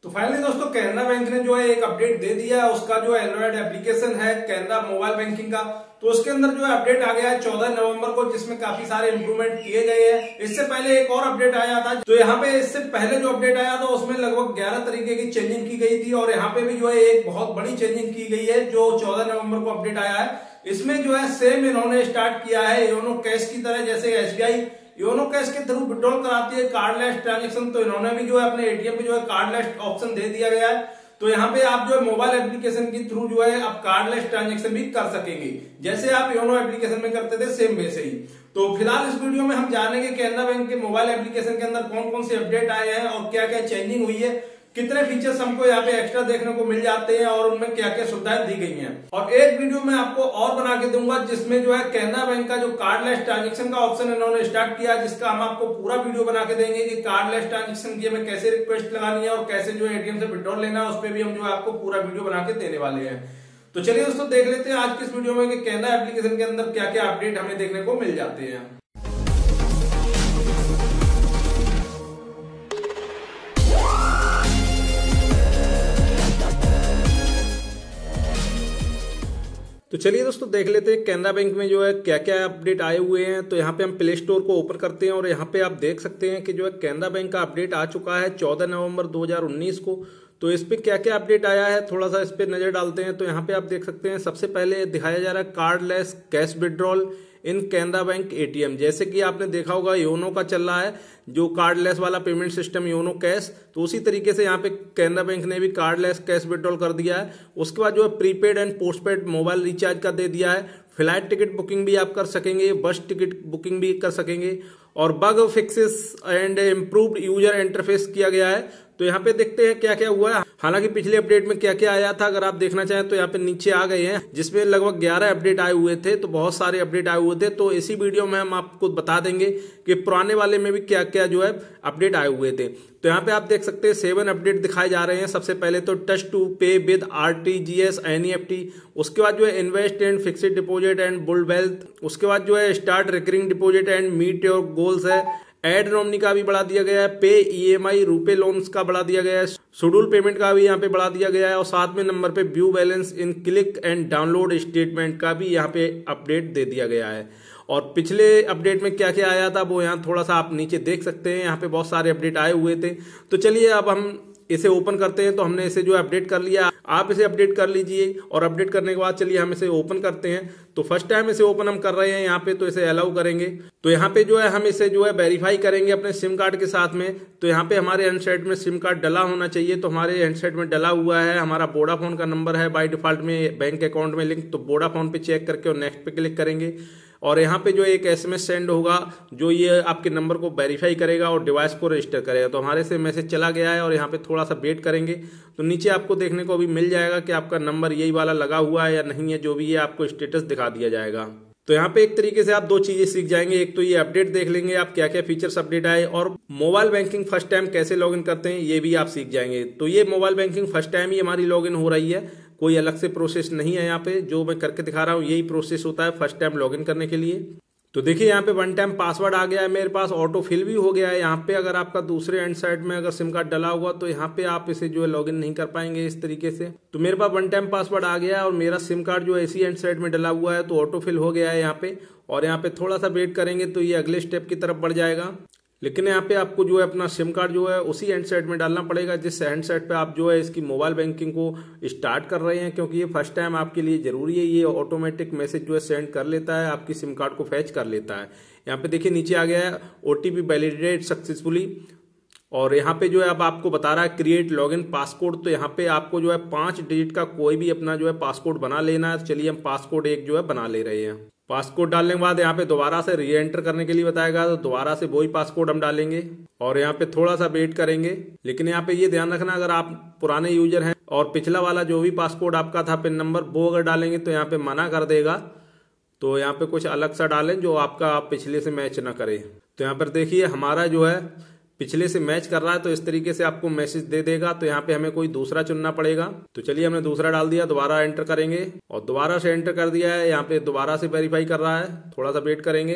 तो फाइनली दोस्तों कैनरा बैंक ने जो है एक अपडेट दे दिया है। उसका जो एंड्रॉइड एप्लीकेशन है कैनरा मोबाइल बैंकिंग का, तो उसके अंदर जो है अपडेट आ गया है 14 नवंबर को, जिसमें काफी सारे इंप्रूवमेंट किए गए हैं। इससे पहले एक और अपडेट आया था, तो यहाँ पे इससे पहले जो अपडेट आया था उसमें लगभग 11 तरीके की चेंजिंग की गई थी, और यहाँ पे भी जो है एक बहुत बड़ी चेंजिंग की गई है जो 14 नवंबर को अपडेट आया है। इसमें जो है सेम इन्होंने स्टार्ट किया है योनो कैश की तरह, जैसे एसबीआई योनो कैश के थ्रू विड्रॉल कराती है कार्डलेस ट्रांजेक्शन, तो इन्होंने भी जो है अपने एटीएम पे जो है कार्डलेस ऑप्शन दे दिया गया है। तो यहाँ पे आप जो है मोबाइल एप्लीकेशन के थ्रू जो है आप कार्डलेस ट्रांजेक्शन भी कर सकेंगे, जैसे आप योनो एप्लीकेशन में करते थे सेम वैसे ही। तो फिलहाल इस वीडियो में हम जानेंगे कैनरा बैंक के मोबाइल एप्लीकेशन के अंदर कौन कौन से अपडेट आए हैं और क्या क्या चेंजिंग हुई है, कितने फीचर्स हमको यहाँ पे एक्स्ट्रा देखने को मिल जाते हैं और उनमें क्या क्या सुविधाएं दी गई हैं। और एक वीडियो में आपको और बना के दूंगा जिसमें जो है कैनरा बैंक का जो कार्डलेस ट्रांजेक्शन का ऑप्शन इन्होंने स्टार्ट किया, जिसका हम आपको पूरा वीडियो बना के देंगे कि कार्डलेस ट्रांजेक्शन की हमें कैसे रिक्वेस्ट लगानी है और कैसे जो है एटीएम से विड्रॉल लेना है, उस पर भी हम जो है आपको पूरा वीडियो बना के देने वाले हैं। तो चलिए दोस्तों देख लेते हैं आज की इस वीडियो में कि कैनरा एप्लीकेशन के अंदर क्या क्या अपडेट हमें देखने को मिल जाते हैं। तो चलिए दोस्तों देख लेते हैं कैनरा बैंक में जो है क्या क्या अपडेट आए हुए हैं। तो यहाँ पे हम प्ले स्टोर को ओपन करते हैं और यहाँ पे आप देख सकते हैं कि जो है कैनरा बैंक का अपडेट आ चुका है 14 नवंबर 2019 को। तो इस पे क्या क्या अपडेट आया है थोड़ा सा इस पे नजर डालते हैं। तो यहाँ पे आप देख सकते हैं सबसे पहले दिखाया जा रहा है cardless cash withdrawal in Canara bank ATM. जैसे कि आपने देखा होगा योनो का चल रहा है जो कार्डलेस वाला पेमेंट सिस्टम योनो कैश, तो उसी तरीके से यहाँ पे कैनरा बैंक ने भी कार्डलेस कैश विड्रॉल कर दिया है। उसके बाद जो है prepaid and postpaid mobile recharge का दे दिया है। फ्लाइट टिकट बुकिंग भी आप कर सकेंगे, बस टिकट बुकिंग भी कर सकेंगे, और bug fixes and improved user interface किया गया है। तो यहाँ पे देखते हैं क्या क्या हुआ है। हालांकि पिछले अपडेट में क्या क्या आया था अगर आप देखना चाहें तो यहाँ पे नीचे आ गए हैं, जिसमें लगभग 11 अपडेट आए हुए थे। तो बहुत सारे अपडेट आए हुए थे, तो इसी वीडियो में हम आपको बता देंगे कि पुराने वाले में भी क्या क्या जो है अपडेट आए हुए थे। तो यहाँ पे आप देख सकते हैं 7 अपडेट दिखाए जा रहे हैं। सबसे पहले तो touch to pay with RTGS NEFT, उसके बाद जो है invest and fixed deposit and build wealth, उसके बाद जो है start recurring deposit and meet your goals है। एड नॉमिनी का भी बढ़ा दिया गया है, पे ईएमआई रुपे लोन्स का बढ़ा दिया गया है, शेड्यूल पेमेंट का भी यहाँ पे बढ़ा दिया गया है, और साथ में नंबर पे view balance in click and download statement का भी यहाँ पे अपडेट दे दिया गया है। और पिछले अपडेट में क्या क्या आया था वो यहाँ थोड़ा सा आप नीचे देख सकते हैं। यहाँ पे बहुत सारे अपडेट आए हुए थे। तो चलिए अब हम इसे ओपन करते हैं। तो हमने इसे जो अपडेट कर लिया, आप इसे अपडेट कर लीजिए, और अपडेट करने के बाद चलिए हम इसे ओपन करते हैं। तो फर्स्ट टाइम इसे ओपन हम कर रहे हैं यहाँ पे, तो इसे अलाउ करेंगे। तो यहाँ पे जो है हम इसे जो है वेरीफाई करेंगे अपने सिम कार्ड के साथ में। तो यहाँ पे हमारे हैंडसेट में सिम कार्ड डला होना चाहिए, तो हमारे हैंडसेट में डला हुआ है। हमारा वोडाफोन का नंबर है बाय डिफॉल्ट में बैंक अकाउंट में लिंक, तो वोडाफोन पे चेक करके और नेक्स्ट पे क्लिक करेंगे। और यहाँ पे जो एक एसएमएस सेंड होगा जो ये आपके नंबर को वेरीफाई करेगा और डिवाइस को रजिस्टर करेगा। तो हमारे से मैसेज चला गया है और यहाँ पे थोड़ा सा वेट करेंगे। तो नीचे आपको देखने को भी मिल जाएगा कि आपका नंबर यही वाला लगा हुआ है या नहीं है, जो भी है आपको स्टेटस दिखा दिया जाएगा। तो यहाँ पे एक तरीके से आप 2 चीजें सीख जाएंगे। एक तो ये अपडेट देख लेंगे आप क्या क्या फीचर्स अपडेट आए, और मोबाइल बैंकिंग फर्स्ट टाइम कैसे लॉगिन करते हैं ये भी आप सीख जाएंगे। तो ये मोबाइल बैंकिंग फर्स्ट टाइम ही हमारी लॉगिन हो रही है, कोई अलग से प्रोसेस नहीं है। यहाँ पे जो मैं करके दिखा रहा हूँ यही प्रोसेस होता है फर्स्ट टाइम लॉगिन करने के लिए। तो देखिए यहाँ पे 1 टाइम पासवर्ड आ गया है मेरे पास, ऑटो फिल भी हो गया है। यहाँ पे अगर आपका दूसरे एंड साइड में अगर सिम कार्ड डला हुआ तो यहाँ पे आप इसे जो है लॉगिन नहीं कर पाएंगे इस तरीके से। तो मेरे पास 1 टाइम पासवर्ड आ गया है और मेरा सिम कार्ड जो है इसी एंड साइड में डला हुआ है, तो ऑटो फिल हो गया है यहाँ पे। और यहाँ पे थोड़ा सा वेट करेंगे तो ये अगले स्टेप की तरफ बढ़ जाएगा। लेकिन यहाँ पे आपको जो है अपना सिम कार्ड जो है उसी हैंड सेट में डालना पड़ेगा जिस हैंड सेट पे आप जो है इसकी मोबाइल बैंकिंग को स्टार्ट कर रहे हैं, क्योंकि ये फर्स्ट टाइम आपके लिए जरूरी है। ये ऑटोमेटिक मैसेज जो है सेंड कर लेता है, आपकी सिम कार्ड को फैच कर लेता है। यहाँ पे देखिए नीचे आ गया है ओटीपी वैलिडेट सक्सेसफुली, और यहाँ पे जो है अब आपको बता रहा है क्रिएट लॉगिन पासकोड। तो यहाँ पे आपको जो है 5 डिजिट का कोई भी अपना जो है पासकोड बना लेना है। तो चलिए हम पासकोड एक जो है बना ले रहे हैं। पासकोड डालने के बाद यहाँ पे दोबारा से री एंटर करने के लिए बताएगा, तो दोबारा से वही पासकोड हम डालेंगे और यहाँ पे थोड़ा सा वेट करेंगे। लेकिन यहाँ पे ये ध्यान रखना अगर आप पुराने यूजर हैं और पिछला वाला जो भी पासकोड आपका था पिन नंबर वो अगर डालेंगे तो यहाँ पे मना कर देगा। तो यहाँ पे कुछ अलग सा डालें जो आपका पिछले से मैच ना करे। तो यहाँ पर देखिए हमारा जो है पिछले से मैच कर रहा है, तो इस तरीके से आपको मैसेज दे देगा। तो यहाँ पे हमें कोई दूसरा चुनना पड़ेगा। तो चलिए हमने दूसरा डाल दिया, दोबारा एंटर करेंगे और दोबारा से एंटर कर दिया है। यहाँ पे दोबारा से वेरीफाई कर रहा है, थोड़ा सा वेट करेंगे।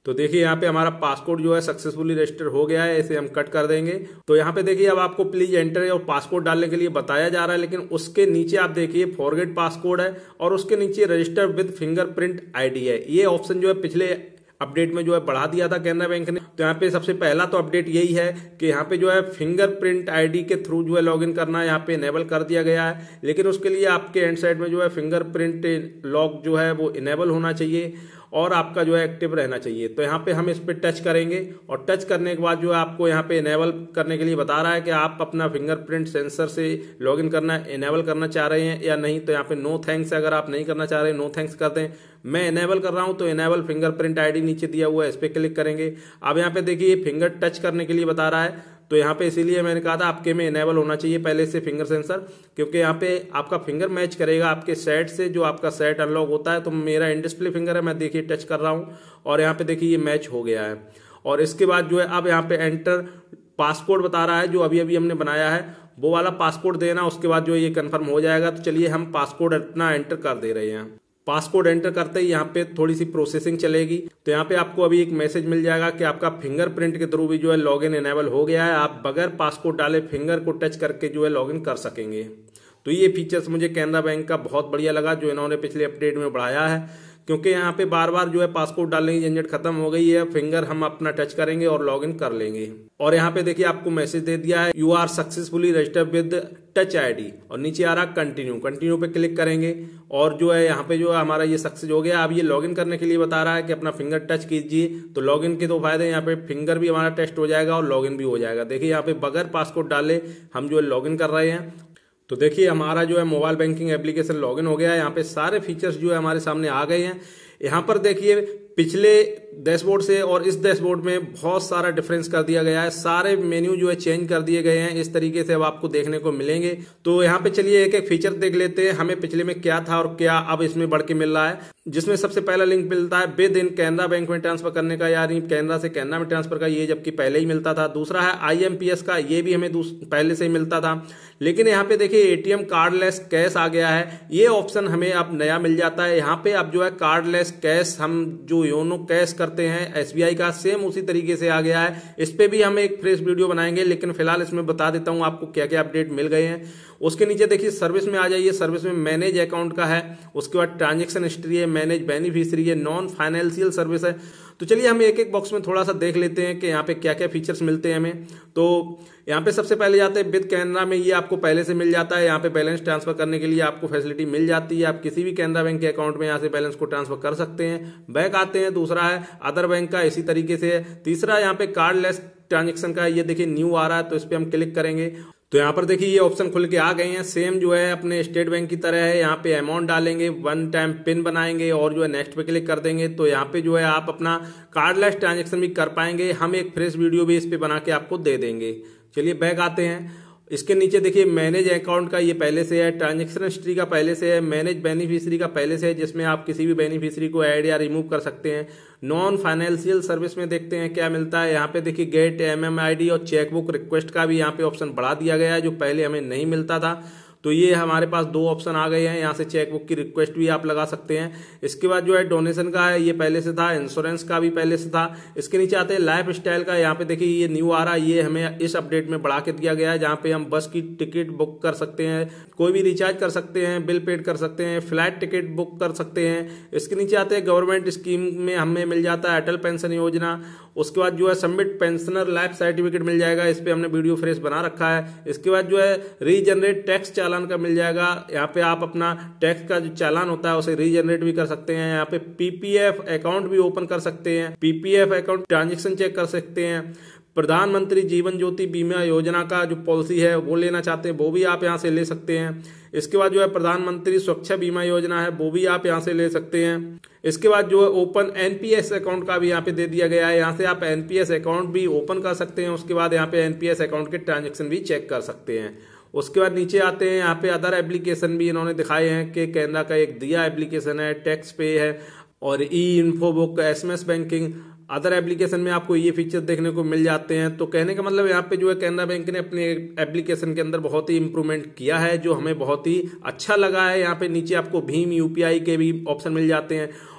तो देखिए यहाँ पे हमारा पासकोड जो है सक्सेसफुली रजिस्टर हो गया है, इसे हम कट कर देंगे। तो यहाँ पे देखिए अब आपको प्लीज एंटर और पासकोड डालने के लिए बताया जा रहा है, लेकिन उसके नीचे आप देखिए फॉरगेट पासकोड है और उसके नीचे रजिस्टर विद फिंगरप्रिंट आईडी है। ये ऑप्शन जो है पिछले अपडेट में जो है बढ़ा दिया था केनरा बैंक ने। तो यहाँ पे सबसे पहला तो अपडेट यही है कि यहाँ पे जो है फिंगरप्रिंट आईडी के थ्रू जो है लॉगिन करना यहाँ पे इनेबल कर दिया गया है, लेकिन उसके लिए आपके एंड साइड में जो है फिंगरप्रिंट लॉक जो है वो इनेबल होना चाहिए और आपका जो है एक्टिव रहना चाहिए। तो यहाँ पे हम इस पे टच करेंगे और टच करने के बाद जो है आपको यहाँ पे इनेबल करने के लिए बता रहा है कि आप अपना फिंगरप्रिंट सेंसर से लॉगिन करना इनेबल करना चाह रहे हैं या नहीं। तो यहाँ पे नो थैंक्स, अगर आप नहीं करना चाह रहे नो थैंक्स कर दें। मैं इनेबल कर रहा हूं तो इनेबल फिंगरप्रिंट आईडी नीचे दिया हुआ है, इस पर क्लिक करेंगे। अब यहाँ पे देखिए फिंगर टच करने के लिए बता रहा है, तो यहाँ पे इसीलिए मैंने कहा था आपके में इनेबल होना चाहिए पहले से फिंगर सेंसर, क्योंकि यहाँ पे आपका फिंगर मैच करेगा आपके सेट से, जो आपका सेट अनलॉक होता है। तो मेरा इन डिस्प्ले फिंगर है, मैं देखिए टच कर रहा हूँ और यहाँ पे देखिए ये मैच हो गया है। और इसके बाद जो है अब यहाँ पे एंटर पासकोड बता रहा है, जो अभी अभी हमने बनाया है वो वाला पासकोड देना, उसके बाद जो ये कंफर्म हो जाएगा। तो चलिए हम पासकोड अपना एंटर कर दे रहे हैं। पासकोड एंटर करते ही यहाँ पे थोड़ी सी प्रोसेसिंग चलेगी। तो यहाँ पे आपको अभी एक मैसेज मिल जाएगा कि आपका फिंगरप्रिंट के थ्रू भी जो है लॉगिन इनेबल हो गया है, आप बगैर पासकोड डाले फिंगर को टच करके जो है लॉगिन कर सकेंगे। तो ये फीचर्स मुझे केनरा बैंक का बहुत बढ़िया लगा जो इन्होंने पिछले अपडेट में बढ़ाया है, क्योंकि यहाँ पे बार बार जो है पासकोड डालने की झंझट खत्म हो गई है। फिंगर हम अपना टच करेंगे और लॉगिन कर लेंगे। और यहाँ पे देखिए आपको मैसेज दे दिया है you are successfully registered with touch ID, और नीचे आ रहा कंटिन्यू, कंटिन्यू पे क्लिक करेंगे और जो है यहाँ पे जो है हमारा ये सक्सेस हो गया। अब ये लॉगिन करने के लिए बता रहा है कि अपना फिंगर टच कीजिए। तो लॉगिन के दो फायदे, यहाँ पे फिंगर भी हमारा टेस्ट हो जाएगा और लॉगिन भी हो जाएगा। देखिए यहाँ पे बगैर पासकोड डाले हम जो है लॉगिन कर रहे हैं। तो देखिए हमारा जो है मोबाइल बैंकिंग एप्लीकेशन लॉगिन हो गया है। यहाँ पे सारे फीचर्स जो है हमारे सामने आ गए हैं। यहाँ पर देखिए पिछले डैशबोर्ड से और इस डैशबोर्ड में बहुत सारा डिफरेंस कर दिया गया है, सारे मेन्यू जो है चेंज कर दिए गए हैं। इस तरीके से अब आपको देखने को मिलेंगे। तो यहाँ पे चलिए एक एक फीचर देख लेते हैं, हमें पिछले में क्या था और क्या अब इसमें बढ़ के मिल रहा है। जिसमें सबसे पहला लिंक मिलता है विद इन केनरा बैंक में ट्रांसफर करने का, यानी केनरा से केनरा में ट्रांसफर का, ये जबकि पहले ही मिलता था। दूसरा है IMPS का, ये भी हमें पहले से ही मिलता था, लेकिन यहाँ पे देखिए ATM कार्डलेस कैश आ गया है। ये ऑप्शन हमें अब नया मिल जाता है। यहाँ पे अब जो है कार्डलेस कैश, हम जो योनो कैश करते हैं SBI का, सेम उसी तरीके से आ गया है। इस पे भी हम एक फ्रेश वीडियो बनाएंगे, लेकिन फिलहाल इसमें बता देता हूं आपको क्या क्या अपडेट मिल गए हैं। उसके नीचे देखिए सर्विस में आ जाइए। सर्विस में मैनेज अकाउंट का है, उसके बाद ट्रांजेक्शन हिस्ट्री है, मैनेज बेनिफिशियरी है, नॉन फाइनेंशियल सर्विस है। तो चलिए हम एक एक बॉक्स में थोड़ा सा देख लेते हैं कि यहाँ पे क्या क्या फीचर्स मिलते हैं हमें। तो यहाँ पे सबसे पहले जाते हैं विद केनरा में, ये आपको पहले से मिल जाता है। यहाँ पे बैलेंस ट्रांसफर करने के लिए आपको फैसिलिटी मिल जाती है, आप किसी भी केनरा बैंक के अकाउंट में यहाँ से बैलेंस को ट्रांसफर कर सकते हैं। बैक आते हैं, दूसरा है अदर बैंक का, इसी तरीके से है। तीसरा यहाँ पे कार्डलेस ट्रांजेक्शन का, ये देखिए न्यू आ रहा है, तो इस पर हम क्लिक करेंगे। तो यहाँ पर देखिए ये ऑप्शन खुल के आ गए हैं, सेम जो है अपने स्टेट बैंक की तरह है। यहाँ पे अमाउंट डालेंगे, वन टाइम पिन बनाएंगे और जो है नेक्स्ट पे क्लिक कर देंगे। तो यहाँ पे जो है आप अपना कार्डलेस ट्रांजेक्शन भी कर पाएंगे। हम एक फ्रेश वीडियो भी इस पे बना के आपको दे देंगे। चलिए बैक आते हैं। इसके नीचे देखिए मैनेज अकाउंट का, ये पहले से है। ट्रांजेक्शन हिस्ट्री का पहले से है। मैनेज बेनिफिशियरी का पहले से है, जिसमें आप किसी भी बेनिफिशियरी को ऐड या रिमूव कर सकते हैं। नॉन फाइनेंशियल सर्विस में देखते हैं क्या मिलता है। यहाँ पे देखिए गेट MMID और चेकबुक रिक्वेस्ट का भी यहाँ पे ऑप्शन बढ़ा दिया गया है, जो पहले हमें नहीं मिलता था। तो ये हमारे पास दो ऑप्शन आ गए हैं। यहाँ से चेकबुक की रिक्वेस्ट भी आप लगा सकते हैं। इसके बाद जो है डोनेशन का है, ये पहले से था। इंश्योरेंस का भी पहले से था। इसके नीचे आते हैं लाइफ स्टाइल का। यहाँ पे देखिए ये न्यू आ रहा है, ये हमें इस अपडेट में बढ़ा के दिया गया है, जहाँ पे हम बस की टिकट बुक कर सकते हैं, कोई भी रिचार्ज कर सकते हैं, बिल पेड कर सकते हैं, फ्लाइट टिकट बुक कर सकते हैं। इसके नीचे आते हैं गवर्नमेंट स्कीम में हमें मिल जाता है अटल पेंशन योजना। उसके बाद जो है सबमिट पेंशनर लाइफ सर्टिफिकेट मिल जाएगा, इस पे हमने वीडियो फ्रेश बना रखा है। इसके बाद जो है रीजनरेट टैक्स चालान का मिल जाएगा। यहाँ पे आप अपना टैक्स का जो चालान होता है उसे रीजनरेट भी कर सकते हैं। यहाँ पे PPF अकाउंट भी ओपन कर सकते हैं, PPF अकाउंट ट्रांजेक्शन चेक कर सकते हैं। प्रधानमंत्री जीवन ज्योति बीमा योजना का जो पॉलिसी है वो लेना चाहते हैं, वो भी आप यहाँ से ले सकते हैं। इसके बाद जो है प्रधानमंत्री सुरक्षा बीमा योजना है, वो भी आप यहाँ से ले सकते हैं। इसके बाद जो है ओपन NPS अकाउंट का भी यहाँ पे दे दिया गया है, यहाँ से आप NPS अकाउंट भी ओपन कर सकते हैं। उसके बाद यहाँ पे NPS अकाउंट के ट्रांजेक्शन भी चेक कर सकते हैं। उसके बाद नीचे आते हैं, यहाँ पे अदर एप्लीकेशन भी इन्होंने दिखाए हैं कि केनरा का एक दिया एप्लीकेशन है, टैक्स पे है और info book, SMS banking. Other application में आपको ये फीचर देखने को मिल जाते हैं। तो कहने का मतलब यहाँ पे जो है केनरा बैंक ने अपने एप्लीकेशन के अंदर बहुत ही इंप्रूवमेंट किया है, जो हमें बहुत ही अच्छा लगा है। यहाँ पे नीचे आपको भीम UPI के भी ऑप्शन मिल जाते हैं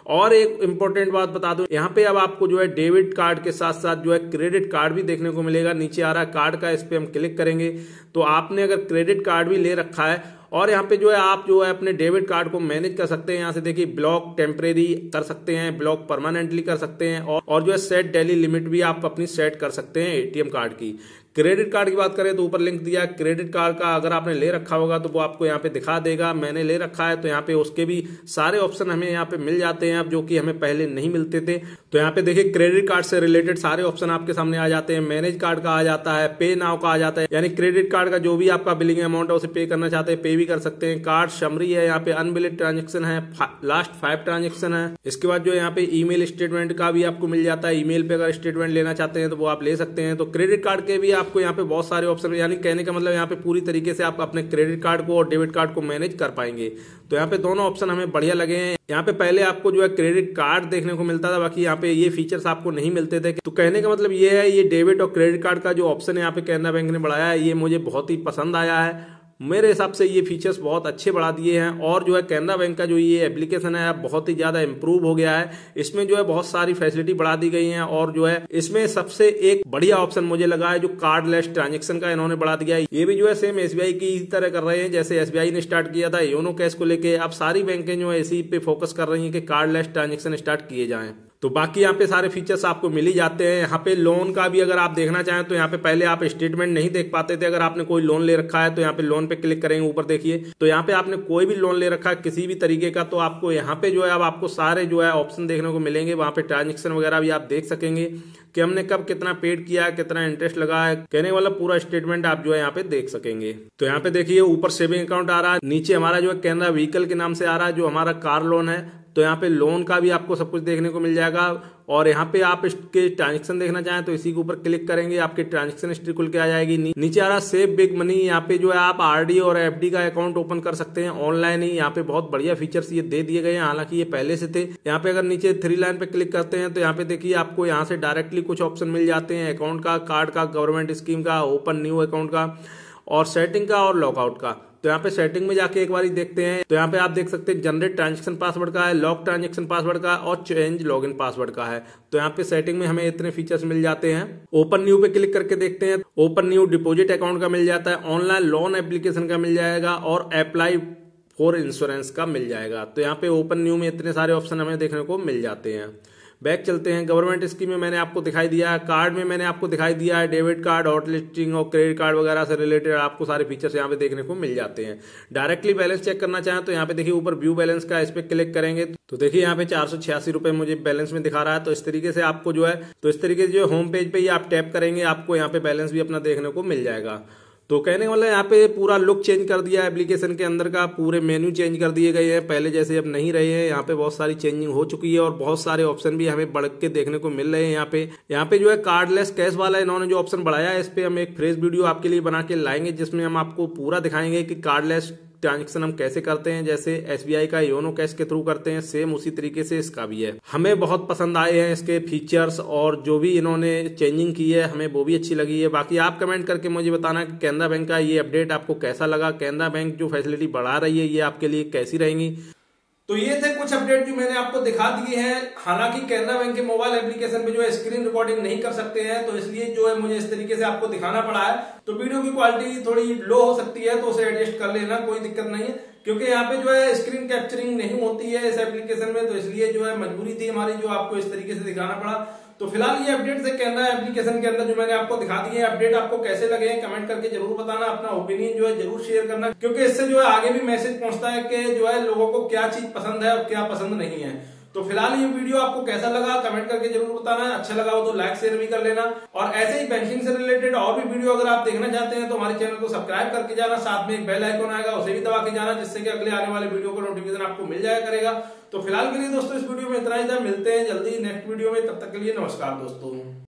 और एक इंपॉर्टेंट बात बता दूं, यहाँ पे अब आपको जो है डेबिट कार्ड के साथ साथ जो है क्रेडिट कार्ड भी देखने को मिलेगा। नीचे आ रहा है कार्ड का, इस पे हम क्लिक करेंगे तो आपने अगर क्रेडिट कार्ड भी ले रखा है और यहाँ पे जो है आप जो है अपने डेबिट कार्ड को मैनेज कर सकते हैं। यहाँ से देखिए ब्लॉक टेम्परेरी कर सकते हैं, ब्लॉक परमानेंटली कर सकते हैं और जो है सेट डेली लिमिट भी आप अपनी सेट कर सकते हैं एटीएम कार्ड की। क्रेडिट कार्ड की बात करें तो ऊपर लिंक दिया, क्रेडिट कार्ड का अगर आपने ले रखा होगा तो वो आपको यहाँ पे दिखा देगा। मैंने ले रखा है तो यहाँ पे उसके भी सारे ऑप्शन हमें यहाँ पे मिल जाते हैं अब, जो कि हमें पहले नहीं मिलते थे। तो यहाँ पे देखिए क्रेडिट कार्ड से रिलेटेड सारे ऑप्शन आपके सामने आ जाते हैं। मैनेज कार्ड का आ जाता है, पे नाउ का आ जाता है, यानी क्रेडिट कार्ड का जो भी आपका बिलिंग अमाउंट है उसे पे करना चाहते हैं पे भी कर सकते हैं। कार्ड समरी है, यहाँ पे अनबिल्ड ट्रांजेक्शन है, लास्ट 5 ट्रांजेक्शन है। इसके बाद जो यहाँ पे ईमेल स्टेटमेंट का भी आपको मिल जाता है, ईमेल पे अगर स्टेटमेंट लेना चाहते हैं तो वो आप ले सकते हैं। तो क्रेडिट कार्ड के भी आपको यहाँ पे बहुत सारे ऑप्शन, यानी कहने का मतलब यहाँ पे पूरी तरीके से आप अपने क्रेडिट कार्ड को और डेबिट कार्ड को मैनेज कर पाएंगे। तो यहाँ पे दोनों ऑप्शन हमें बढ़िया लगे हैं। यहाँ पे पहले आपको जो है क्रेडिट कार्ड देखने को मिलता था, बाकी यहाँ पे ये फीचर्स आपको नहीं मिलते थे। तो कहने का मतलब ये है, ये डेबिट और क्रेडिट कार्ड का जो ऑप्शन है यहाँ पे कैनरा बैंक ने बढ़ाया है, ये मुझे बहुत ही पसंद आया है। मेरे हिसाब से ये फीचर्स बहुत अच्छे बढ़ा दिए हैं और जो है कैनरा बैंक का जो ये एप्लीकेशन है बहुत ही ज्यादा इंप्रूव हो गया है। इसमें जो है बहुत सारी फैसिलिटी बढ़ा दी गई हैं और जो है इसमें सबसे एक बढ़िया ऑप्शन मुझे लगा है जो कार्डलेस ट्रांजेक्शन का इन्होंने बढ़ा दिया है। ये भी जो है सेम एसबीआई की तरह कर रहे हैं, जैसे एसबीआई ने स्टार्ट किया था योनो कैश को लेके। अब सारी बैंकें जो है इसी पे फोकस कर रही है कि कार्डलेस ट्रांजेक्शन स्टार्ट किए जाएं। तो बाकी यहाँ पे सारे फीचर्स आपको मिल ही जाते हैं। यहाँ पे लोन का भी अगर आप देखना चाहें तो यहाँ पे पहले आप स्टेटमेंट नहीं देख पाते थे। अगर आपने कोई लोन ले रखा है तो यहाँ पे लोन पे क्लिक करेंगे, ऊपर देखिए तो यहाँ पे आपने कोई भी लोन ले रखा है किसी भी तरीके का, तो आपको यहाँ पे जो है अब आपको सारे जो है ऑप्शन देखने को मिलेंगे। वहां पे ट्रांजेक्शन वगैरह भी आप देख सकेंगे कि हमने कब कितना पेड किया, कितना इंटरेस्ट लगा है, कहने वाला पूरा स्टेटमेंट आप जो है यहाँ पे देख सकेंगे। तो यहाँ पे देखिए ऊपर सेविंग अकाउंट आ रहा है, नीचे हमारा जो है कैनरा व्हीकल के नाम से आ रहा है जो हमारा कार लोन है। तो यहाँ पे लोन का भी आपको सब कुछ देखने को मिल जाएगा और यहाँ पे आप इसके ट्रांजेक्शन देखना चाहें तो इसी के ऊपर क्लिक करेंगे, आपकी ट्रांजेक्शन हिस्ट्री खुल के आ जाएगी। नीचे आ रहा सेव बिग मनी, यहाँ पे जो है आप आरडी और एफडी का अकाउंट ओपन कर सकते हैं ऑनलाइन ही। यहाँ पे बहुत बढ़िया फीचर्स ये दे दिए गए हैं, हालांकि ये पहले से थे। यहाँ पे अगर नीचे 3 लाइन पे क्लिक करते हैं तो यहाँ पे देखिए आपको यहाँ से डायरेक्टली कुछ ऑप्शन मिल जाते हैं, अकाउंट का, कार्ड का, गवर्नमेंट स्कीम का, ओपन न्यू अकाउंट का और सेटिंग का और लॉकआउट का। तो यहाँ पे सेटिंग में जाके एक बार देखते हैं तो यहाँ पे आप देख सकते हैं जनरेट ट्रांजेक्शन पासवर्ड का है, लॉक ट्रांजेक्शन पासवर्ड का और चेंज लॉगिन पासवर्ड का है। तो यहाँ पे सेटिंग में हमें इतने फीचर्स मिल जाते हैं। ओपन न्यू पे क्लिक करके देखते हैं, ओपन न्यू डिपॉजिट अकाउंट का मिल जाता है, ऑनलाइन लोन एप्लीकेशन का मिल जाएगा और अप्लाई फॉर इंश्योरेंस का मिल जाएगा। तो यहाँ पे ओपन न्यू में इतने सारे ऑप्शन हमें देखने को मिल जाते हैं। बैक चलते हैं, गवर्नमेंट स्कीम में मैंने आपको दिखाई दिया है, कार्ड में मैंने आपको दिखाई दिया है, डेबिट कार्ड, हॉट लिस्टिंग और क्रेडिट कार्ड वगैरह से रिलेटेड आपको सारे फीचर्स यहाँ पे देखने को मिल जाते हैं। डायरेक्टली बैलेंस चेक करना चाहें तो यहाँ पे देखिए ऊपर व्यू बैलेंस का, इस पे क्लिक करेंगे तो देखिए यहाँ पे 486 रुपए मुझे बैलेंस में दिखा रहा है। तो इस तरीके से आपको जो है जो होम पेज पे ही आप टैप करेंगे आपको यहाँ पे बैलेंस भी अपना देखने को मिल जाएगा। तो कहने वाला यहाँ पे पूरा लुक चेंज कर दिया है एप्लीकेशन के अंदर का, पूरे मेन्यू चेंज कर दिए गए हैं, पहले जैसे अब नहीं रहे हैं। यहाँ पे बहुत सारी चेंजिंग हो चुकी है और बहुत सारे ऑप्शन भी हमें बढ़ के देखने को मिल रहे हैं। यहाँ पे जो है कार्डलेस कैश वाला इन्होंने जो ऑप्शन बढ़ाया है, इस पे हम एक फ्रेश वीडियो आपके लिए बना के लाएंगे जिसमें हम आपको पूरा दिखाएंगे कि कार्डलेस ट्रांजेक्शन हम कैसे करते हैं, जैसे एसबीआई का योनो कैश के थ्रू करते हैं, सेम उसी तरीके से इसका भी है। हमें बहुत पसंद आए हैं इसके फीचर्स और जो भी इन्होंने चेंजिंग की है हमें वो भी अच्छी लगी है। बाकी आप कमेंट करके मुझे बताना कि कैनरा बैंक का ये अपडेट आपको कैसा लगा, कैनरा बैंक जो फैसिलिटी बढ़ा रही है ये आपके लिए कैसी रहेंगी। तो ये थे कुछ अपडेट जो मैंने आपको दिखा दिए हैं। हालांकि कैनरा बैंक के मोबाइल एप्लीकेशन पे जो है स्क्रीन रिकॉर्डिंग नहीं कर सकते हैं, तो इसलिए जो है मुझे इस तरीके से आपको दिखाना पड़ा है। तो वीडियो की क्वालिटी थोड़ी लो हो सकती है तो उसे एडजस्ट कर लेना, कोई दिक्कत नहीं है, क्योंकि यहाँ पे जो है स्क्रीन कैप्चरिंग नहीं होती है इस एप्लीकेशन में, तो इसलिए जो है मजबूरी थी हमारी जो आपको इस तरीके से दिखाना पड़ा। तो फिलहाल ये अपडेट से कैनरा एप्लीकेशन के अंदर जो मैंने आपको दिखा दिए अपडेट आपको कैसे लगे हैं कमेंट करके जरूर बताना, अपना ओपिनियन जो है जरूर शेयर करना, क्योंकि इससे जो है आगे भी मैसेज पहुंचता है कि जो है लोगों को क्या चीज पसंद है और क्या पसंद नहीं है। तो फिलहाल ये वीडियो आपको कैसा लगा कमेंट करके जरूर बताना, अच्छा लगा हो तो लाइक शेयर भी कर लेना और ऐसे ही बैंकिंग से रिलेटेड और भी वीडियो अगर आप देखना चाहते हैं तो हमारे चैनल को सब्सक्राइब करके जाना, साथ में एक बेल आइकन आएगा उसे भी दबा के जाना, जिससे कि अगले आने वाले वीडियो का नोटिफिकेशन आपको मिल जाया करेगा। तो फिलहाल के लिए दोस्तों इस वीडियो में इतना ही था, मिलते हैं जल्दी नेक्स्ट वीडियो में, तब तक के लिए नमस्कार दोस्तों।